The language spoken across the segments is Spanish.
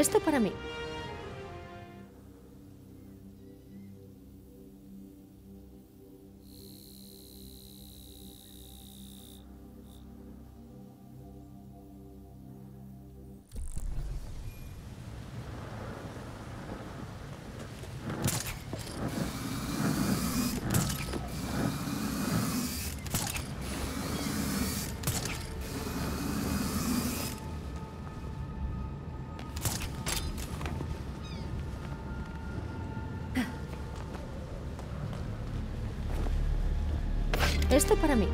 Esto para mí. Esto para mí.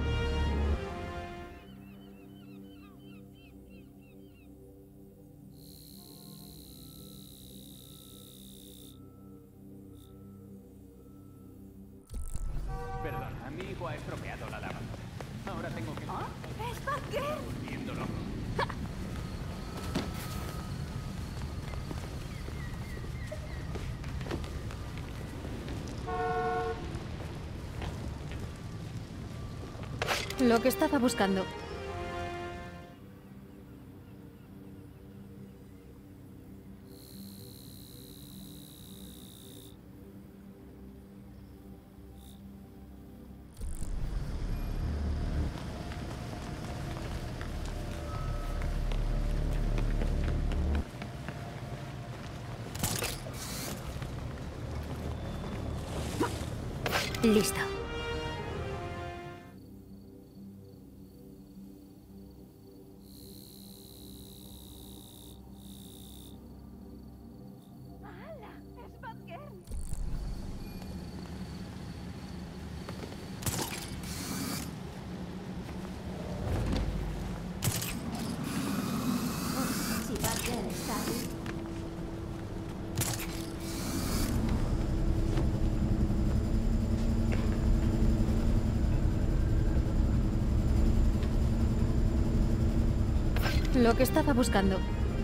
Perdona, mi hijo ha estropeado la lavadora. Ahora tengo que... ¿Oh? ¡Es Parker! Viéndolo. Lo que estaba buscando. Listo. ¡Hala! ¡Es Parker! Si Parker está ahí. Lo que estaba buscando.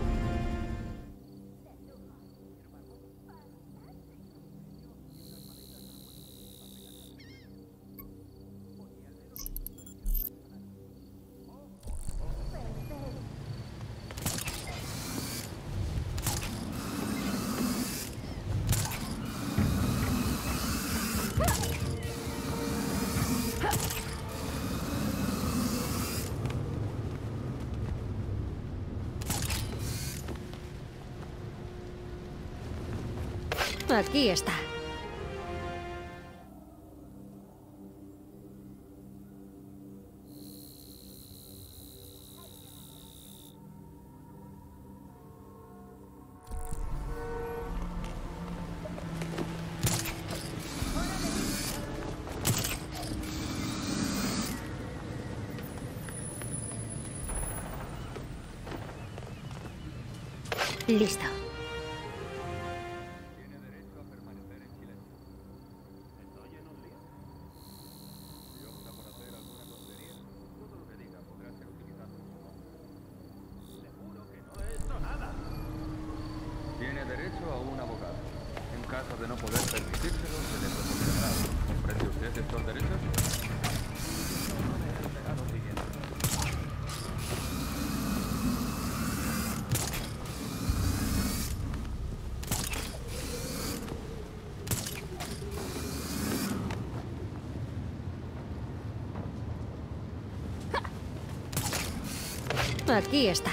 Aquí está. Listo. Tiene derecho a permanecer en silencio. ¿Estoy en un lío? Si opta por hacer alguna tontería, todo lo que diga podrá ser utilizado en su contra. Seguro que no he hecho nada. Tiene derecho a un abogado. En caso de no poder permitírselo, se le proporcionará. ¿Comprende usted estos derechos? No me he enterado siguiente. Aquí está.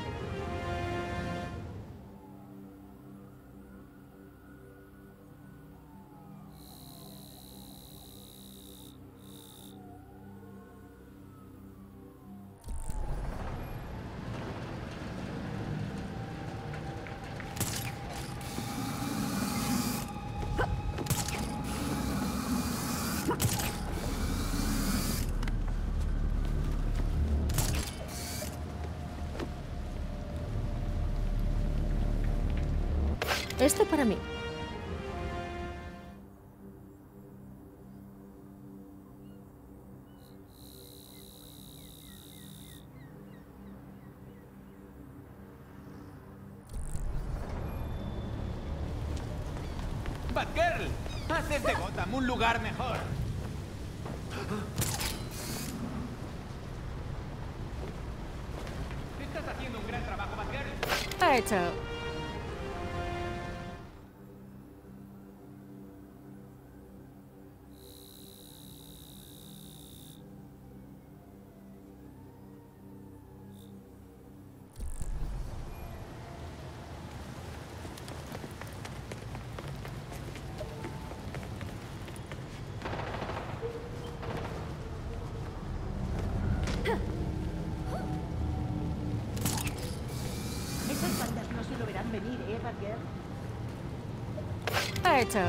Esto para mí. ¡Batgirl! ¡Haces de Gotham un lugar mejor! Estás haciendo un gran trabajo, Batgirl. Ha hecho. Esas bandas no se lo verán venir, Batgirl. Hecho.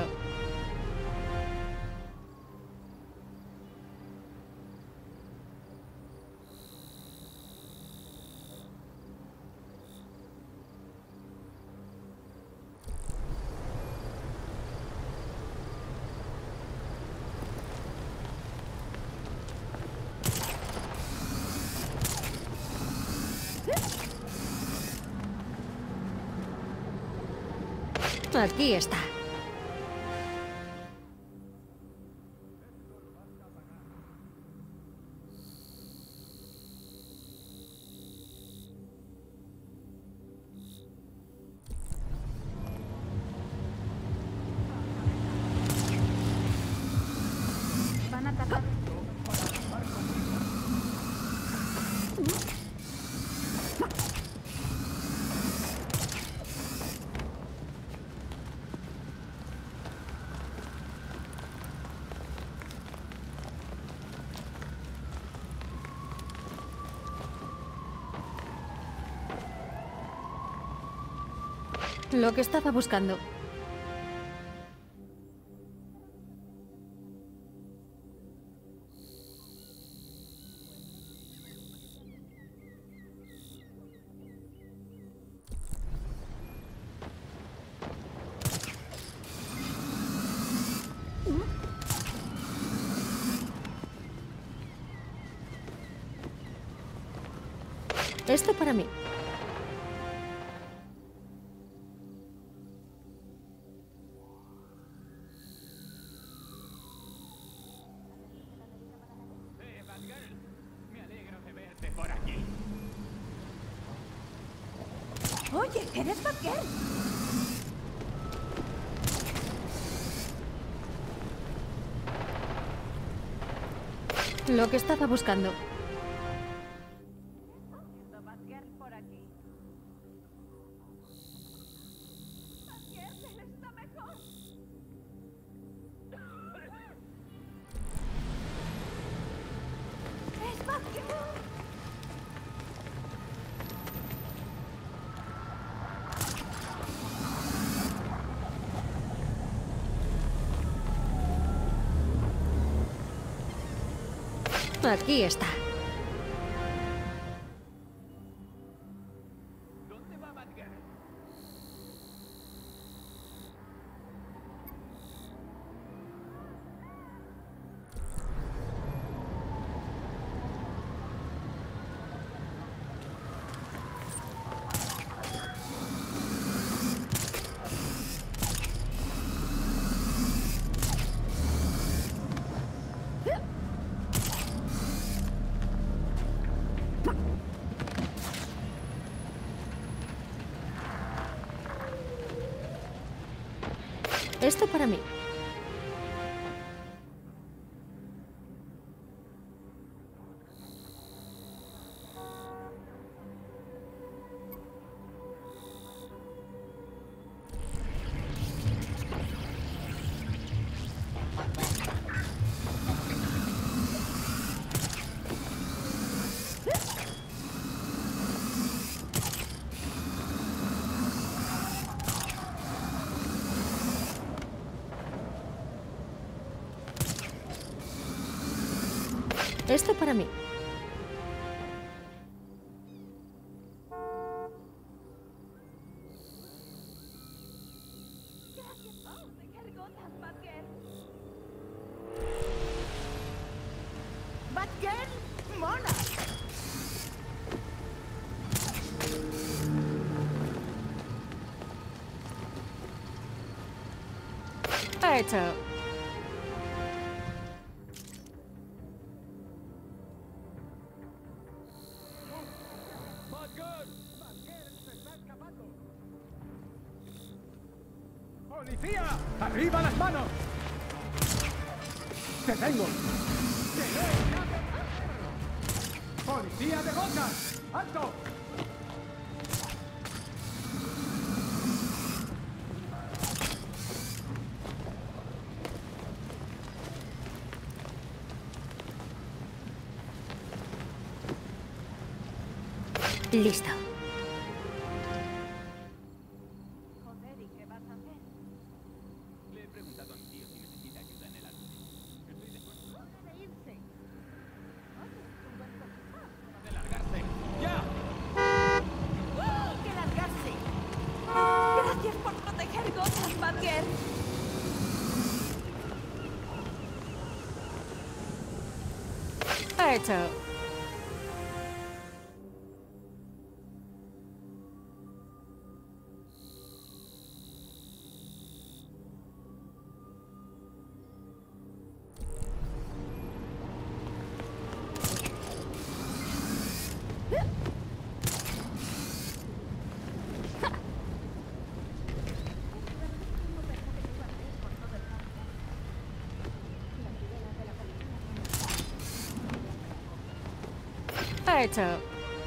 Aquí está. Van a atacar. Lo que estaba buscando. Esto para mí. Batgirl, me alegro de verte por aquí. Oye, ¿eres Batgirl? Lo que estaba buscando. Batgirl por aquí. Batgirl está mejor. ¡Es Batgirl! Aquí está. ¿Dónde va Batgirl? Esto para mí. Esto para mí. Gracias, Paul. De Gargotas, Batgirl. ¡Batgirl! ¡Mona! Hecho. ¡Batgirl! ¡Batgirl se está escapando! ¡Policía! ¡Arriba las manos! ¡Te tengo! ¡Que no escape! ¡Policía de Gotham! ¡Alto! Listo. Joder, ¿y qué vas a hacer? Le he preguntado a mi tío si necesita ayuda en el álbum. Estoy dispuesto ¡Hora de irse! Oye, un buen comienzo. a largarse. ¡Ya! ¡Oh, ¡que largarse! Gracias por proteger Gotham, Batgirl. Hecho. Hecho.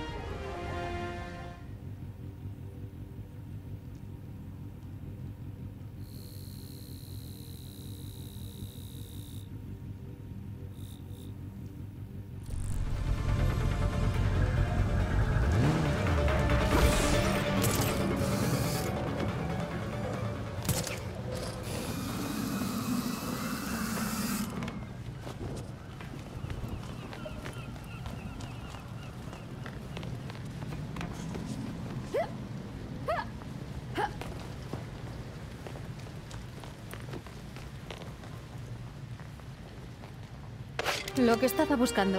Lo que estaba buscando.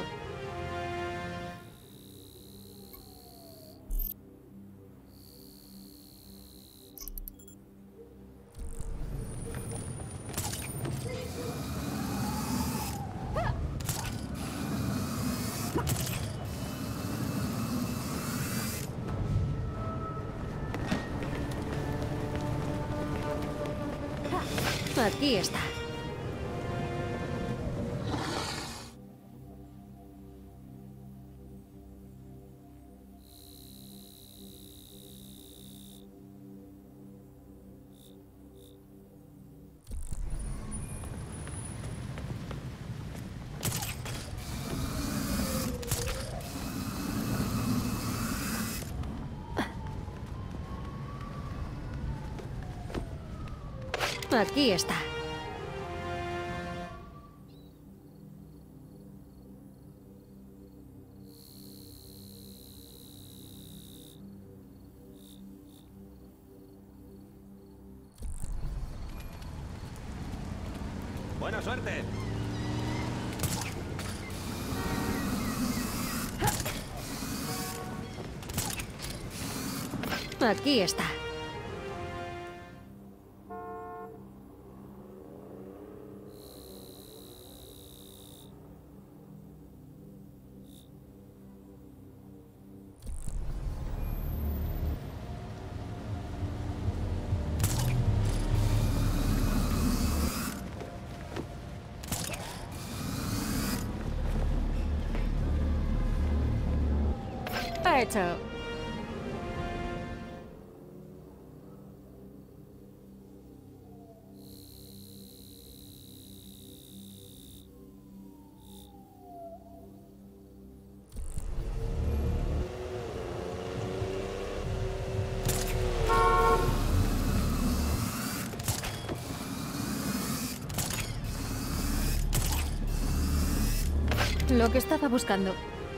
Aquí está. Aquí está. Buena suerte. Aquí está. Hecho. Lo que estaba buscando.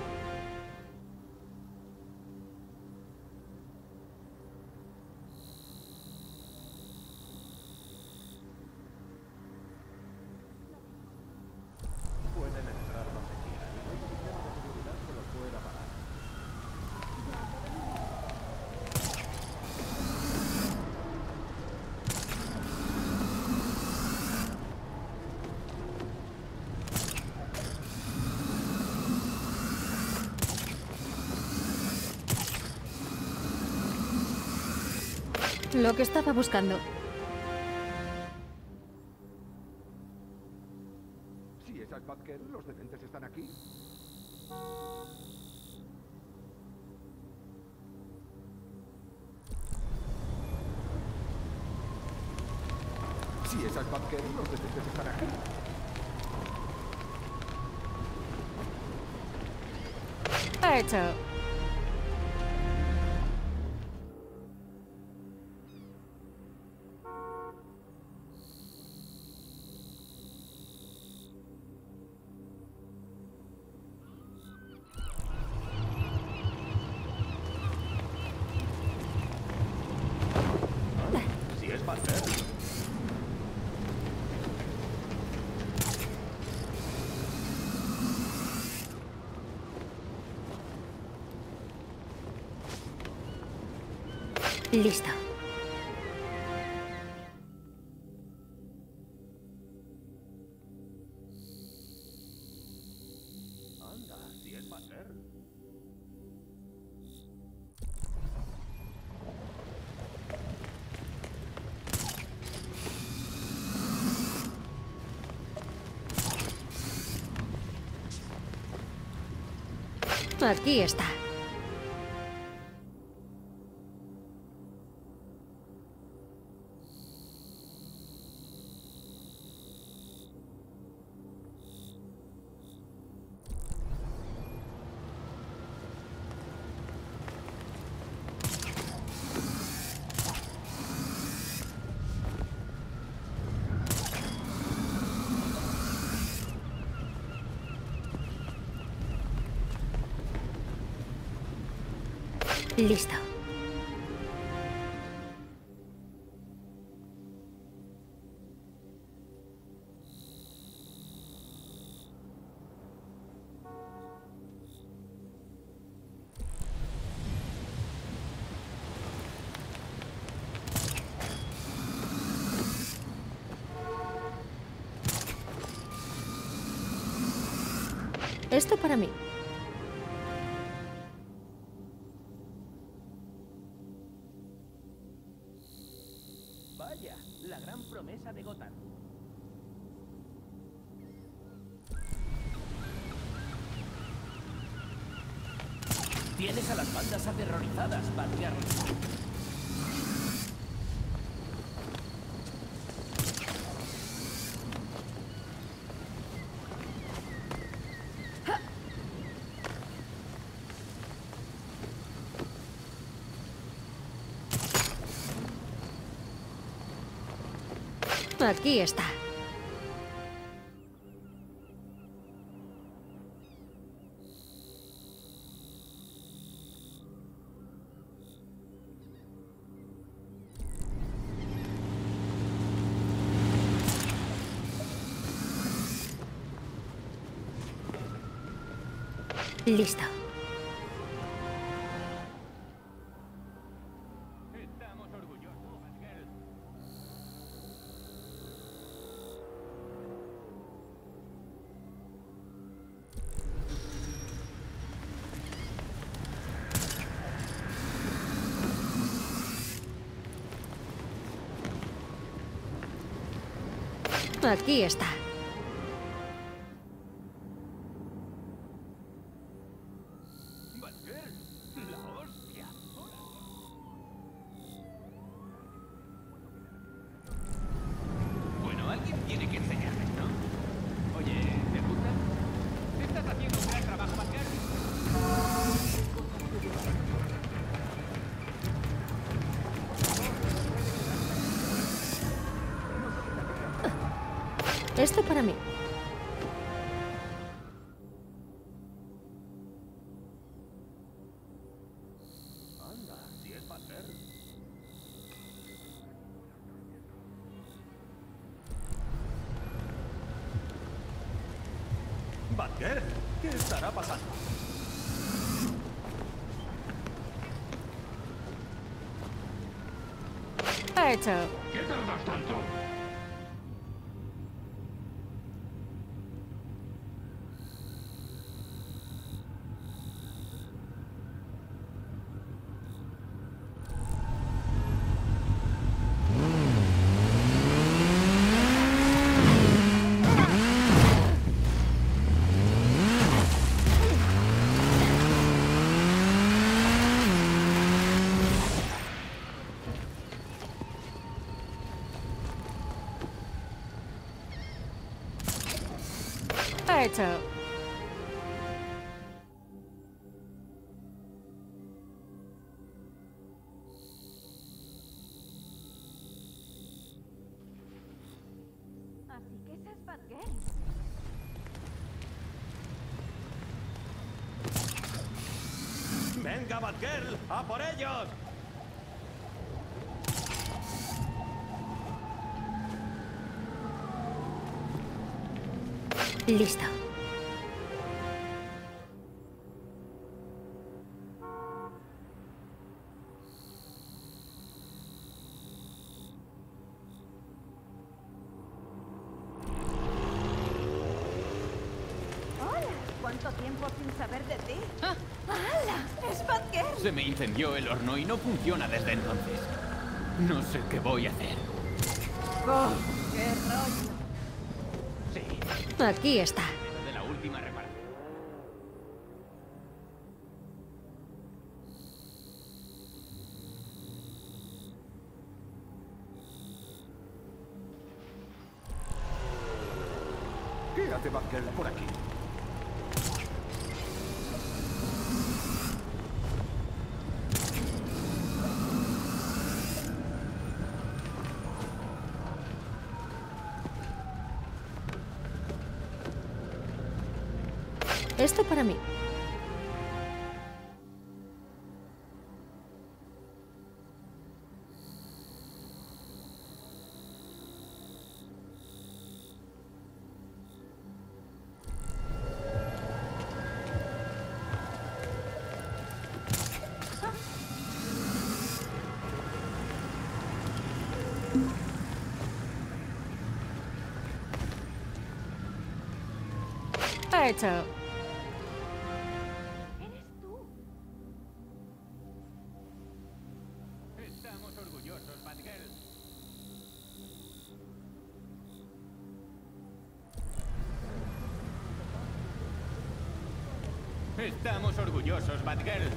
Pueden entrar donde quieran. No hay sistema de seguridad que los pueda parar. Lo que estaba buscando. Si esa es Batgirl, los dementes están aquí. Si esa es Batgirl, los dementes están aquí. Hecho. Listo. Anda, si es Batgirl. Aquí está. Listo. Esto para mí. Vaya, la gran promesa de Gotham. Tienes a las bandas aterrorizadas, Batgirl. Aquí está. Listo. Estamos orgullosos, Batgirl. Aquí está. Batgirl, la hostia. Bueno, alguien tiene que enseñarles, ¿no? Oye, ¿te gusta? Estás haciendo un gran trabajo, Batgirl. Esto para mí. Anda, si es Batgirl. Batgirl, ¿qué estará pasando? Hecho. ¿Qué tardas tanto? Hecho. Así que esa es Batgirl. ¡Venga, Batgirl! ¡A por ellos! Listo. tanto tiempo sin saber de ti. ¡Hala! ¡Es Batgirl! Se me incendió el horno y no funciona desde entonces. No sé qué voy a hacer. ¡Oh, qué rollo! Sí, Aquí está. de la última reparación. ¿Qué hace Batgirl por aquí? Esto para mí. Hecho. ¡Eres tú! Estamos orgullosos, Batgirl. Estamos orgullosos, Batgirl.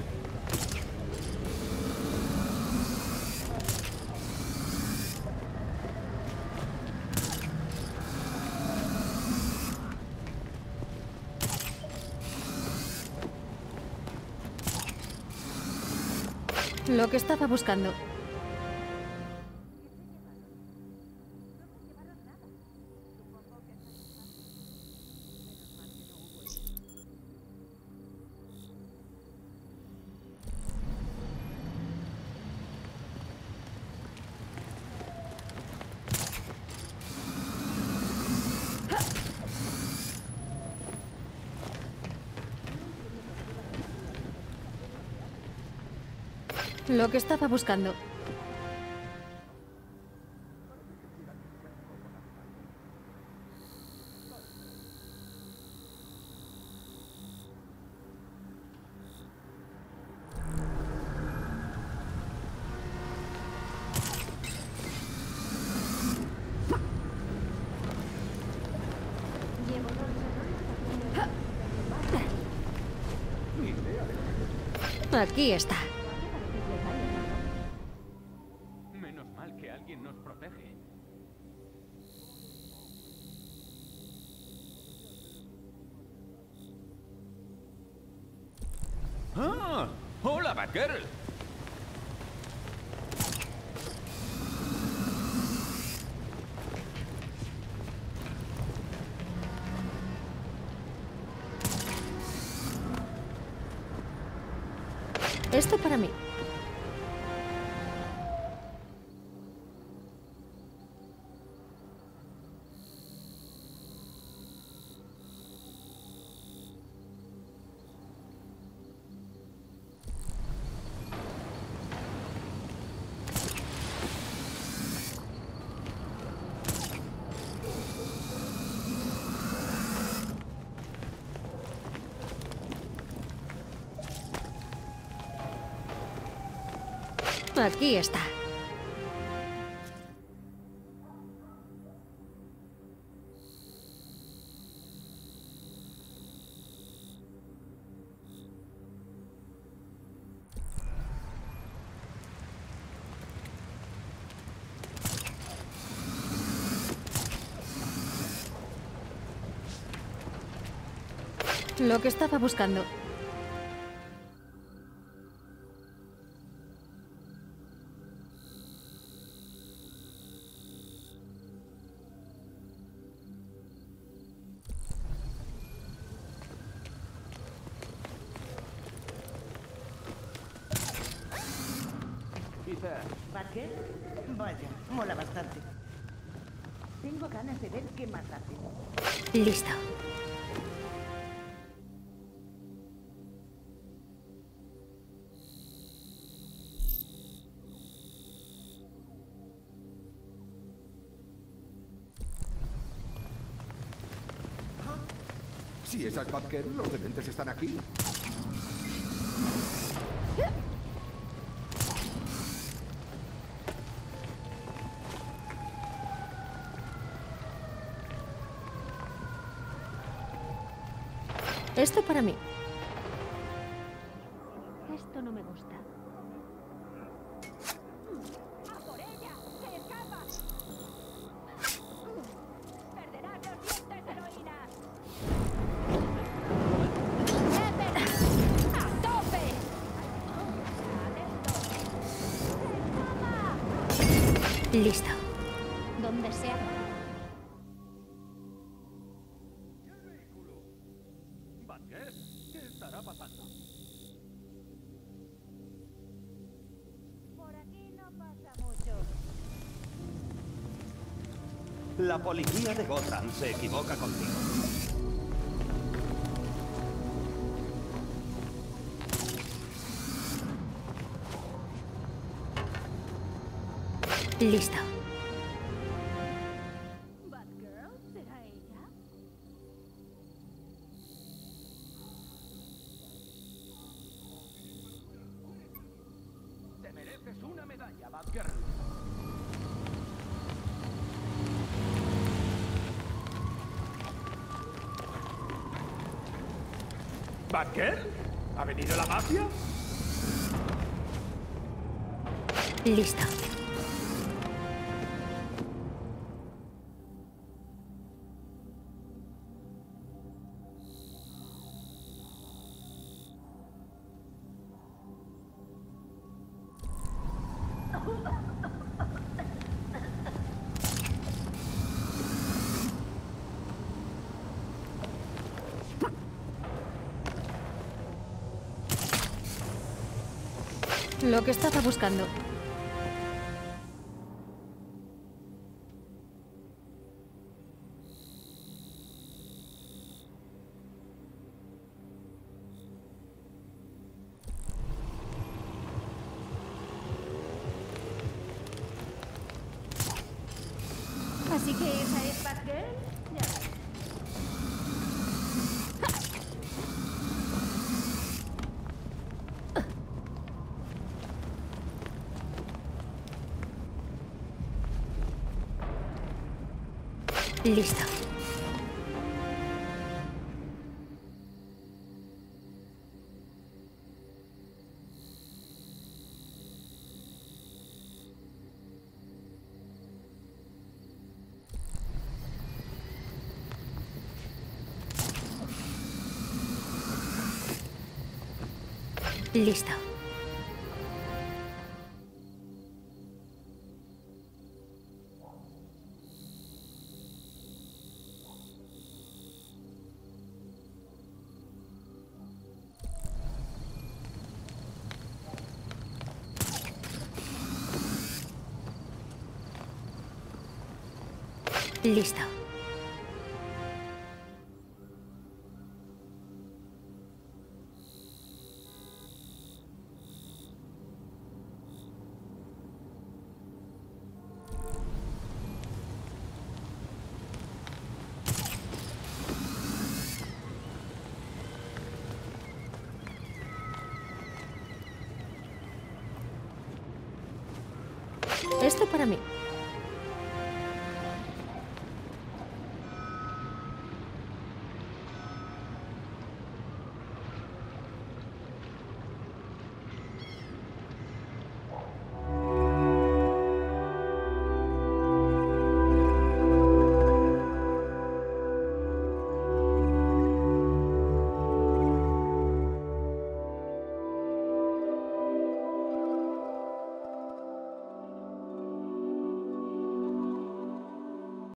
Lo que estaba buscando. Lo que estaba buscando. Aquí está. Menos mal que alguien nos protege. ¡Ah! ¡Hola, Batgirl! Esto para mí. Aquí está. Lo que estaba buscando. Quizá. ¿Batgirl? Vaya, mola bastante. Tengo ganas de ver qué más hace. Listo. Si esa es Batgirl, los dementes están aquí. Esto para mí. Esto no me gusta. ¡A por ella! ¡Se escapa! ¡Perderás los dientes, heroína! ¡A tope! ¡Adentro! Listo. Donde sea. ¿Y el vehículo? ¿Batgirl? ¿Qué estará pasando? Por aquí no pasa mucho. La policía de Gotham se equivoca contigo. Listo. ¿Batgirl? ¿Será ella? Te mereces una medalla, Batgirl. ¿Batgirl? ¿Ha venido la mafia? Listo. Lo que estaba buscando. Así que esa es Batgirl. Ya ves. Listo. Listo. Listo. Esto para mí.